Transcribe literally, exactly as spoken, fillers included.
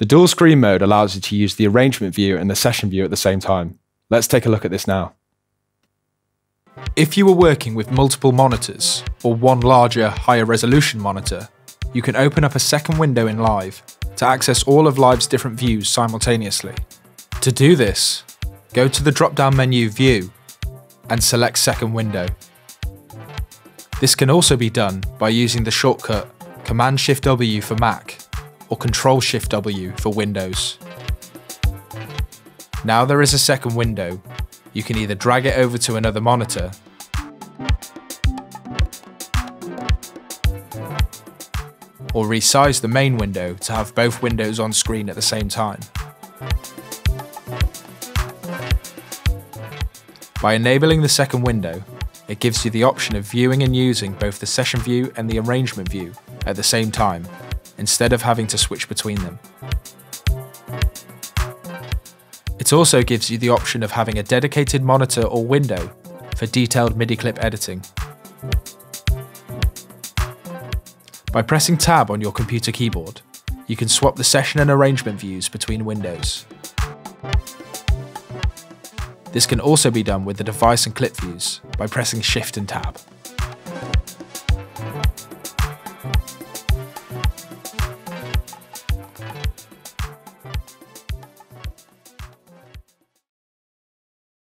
The dual screen mode allows you to use the arrangement view and the session view at the same time. Let's take a look at this now. If you are working with multiple monitors, or one larger, higher resolution monitor, you can open up a second window in Live to access all of Live's different views simultaneously. To do this, go to the drop-down menu View and select Second Window. This can also be done by using the shortcut Command Shift W for Mac or Control Shift W for Windows. Now there is a second window, you can either drag it over to another monitor or resize the main window to have both windows on screen at the same time. By enabling the second window, it gives you the option of viewing and using both the session view and the arrangement view at the same time, instead of having to switch between them. It also gives you the option of having a dedicated monitor or window for detailed MIDI clip editing. By pressing Tab on your computer keyboard, you can swap the session and arrangement views between windows. This can also be done with the device and clip views by pressing Shift and Tab.